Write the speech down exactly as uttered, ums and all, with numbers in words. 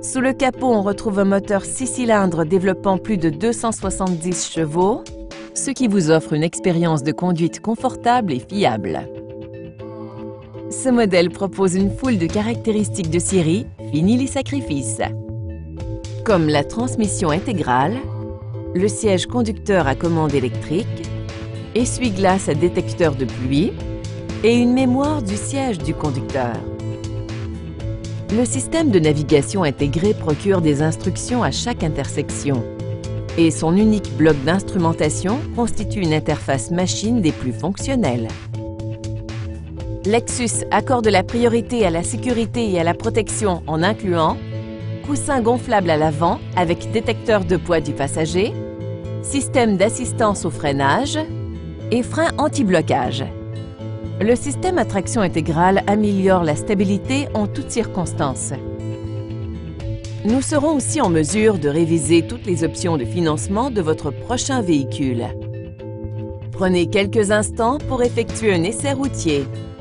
Sous le capot, on retrouve un moteur six cylindres développant plus de deux cent soixante-dix chevaux, ce qui vous offre une expérience de conduite confortable et fiable. Ce modèle propose une foule de caractéristiques de série, fini les sacrifices. Comme la transmission intégrale, le siège conducteur à commande électrique, essuie-glace à détecteur de pluie et une mémoire du siège du conducteur. Le système de navigation intégré procure des instructions à chaque intersection et son unique bloc d'instrumentation constitue une interface machine des plus fonctionnelles. Lexus accorde la priorité à la sécurité et à la protection en incluant coussin gonflable à l'avant avec détecteur de poids du passager, système d'assistance au freinage et frein anti-blocage. Le système à traction intégrale améliore la stabilité en toutes circonstances. Nous serons aussi en mesure de réviser toutes les options de financement de votre prochain véhicule. Prenez quelques instants pour effectuer un essai routier.